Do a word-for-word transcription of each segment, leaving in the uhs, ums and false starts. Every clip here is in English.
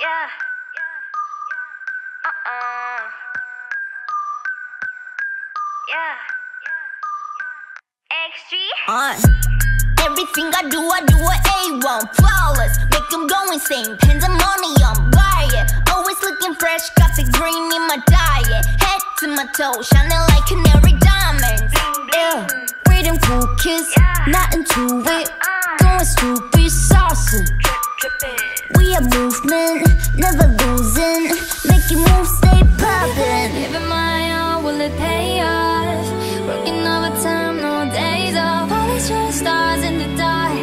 Yeah. Uh-uh. Yeah. X G. Uh, everything I do, I do a A one. Flawless, make them go insane. Pandemonium, riot. Always looking fresh, got the green in my diet. Head to my toe, shining like canary diamonds. Yeah, freedom cool kiss, not into it. Going stupid, saucy. We are movement, never losing. Making moves, stay poppin'. Giving my all, will it pay off? Working overtime, no days off. All these shooting stars in the dark.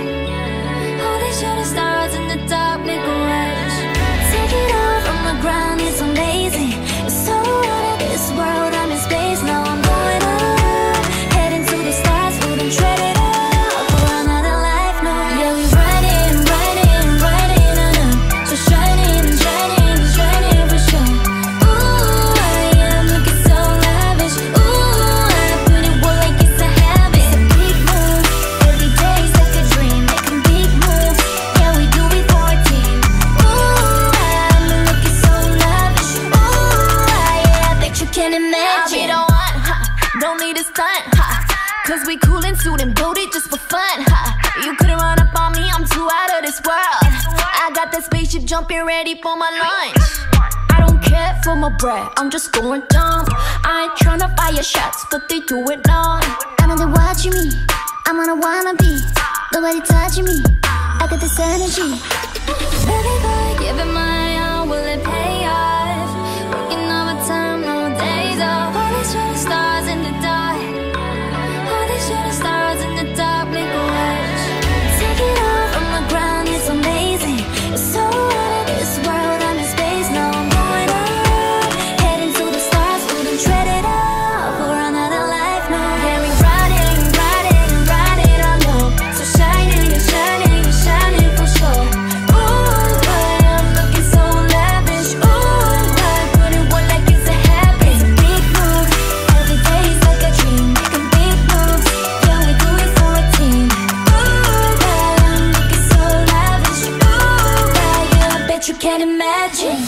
All these shooting stars in the dark make a rush. Take it off from the ground, it's amazing. It's so out of this world, I'm in space. Now I'm going up, heading to the stars, we done tread it up for another life, no. Yeah, we riding, riding, riding on up. So shining, shining, shining for sure. Ooh, I am looking so lavish. Ooh, I put it work like it's a habit. It's a big move, every day's like a dream. Making big moves, yeah, we do it for a team. Ooh, I'm looking so lavish. Ooh, I, I bet you can imagine. I'll be the one, ha. Don't need a stunt, ha. Cause we cool and suit and build it just for fun, ha. You couldn't run up on me, I'm too out of this world. I got that spaceship jumping ready for my lunch. I don't care for my bread, I'm just going dumb. I ain't tryna fire shots, but they do it long. I'm on the watching me, I'm on a wannabe. Nobody touching me, I got this energy. Baby boy, giving my all, will it pay off? Working overtime, no days off. All these shooting stars in the dark. All these shooting stars in the dark make a rush. Take it off from the ground, it's amazing. It's so out of this world, I'm in space. Now I'm going up, heading to the stars, we done tread it up for another life, no. Yeah, we riding, riding, riding on up. So shining, shining, shining for sure. Ooh, boy, I'm looking so lavish. Ooh, boy, put it work like it's a habit. It's a big move, every day's like a dream. Making big moves, yeah, we do it for a team. Ooh, boy, I'm looking so lavish. Ooh, boy, yeah, I bet you can't imagine.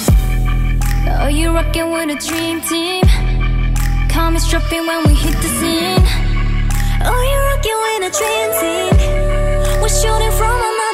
Oh, you rockin' with a dream team. Call me strapping when we hit the scene. Oh, you rockin' with a dream team. We're shooting from a